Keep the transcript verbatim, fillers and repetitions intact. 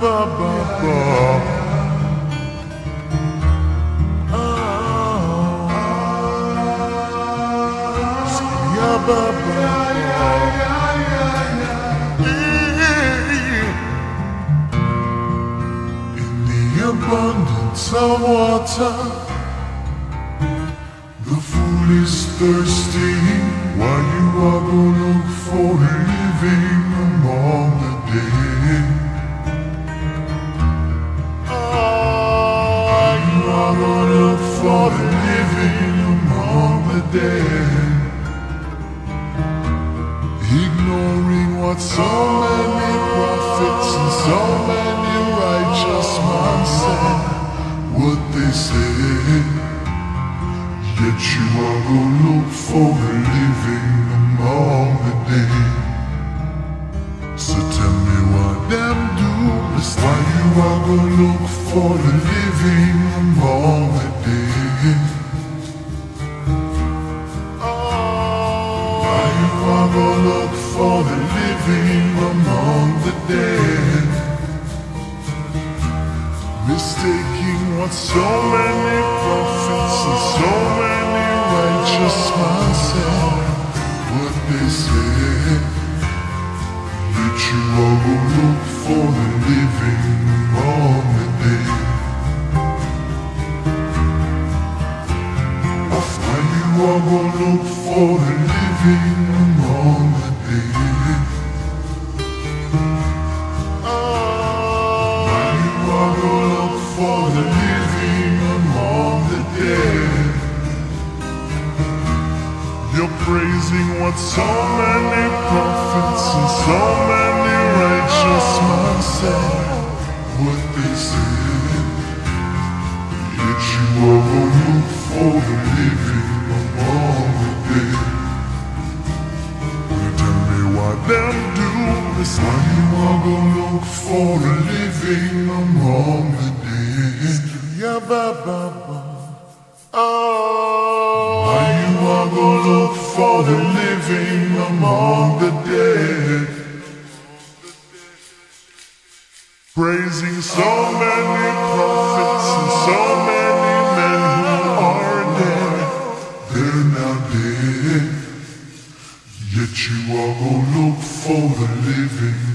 ba ba ba. Ba, ba, ba. In the abundance of water, the fool is thirsty. While you are gonna look for a living among the dead. While you are gonna look for a living among the dead. Ignoring what so many prophets and so many righteous men said, what they said. Yet you are gonna look for a living among the dead. So tell me what them do is why you are gonna look for a living among the dead. Gonna look for the living among the dead, mistaking what so many prophets and so many righteous men said, what they said. Yet you are gonna look for the living among the dead. Why you are gonna look for the living among the dead? Why you are gonna look for the living among the dead? You're praising what so many prophets and so many righteous men said, what they said. Yet you are gonna look for the living among the dead. Tell me what them do is why you are gonna look for a living among the dead. Yeah, ba, ba, ba. Oh, why you are gonna look for the living among the dead? Praising so many prophets and so many men who are dead. They're now dead. Yet you are gonna look for the living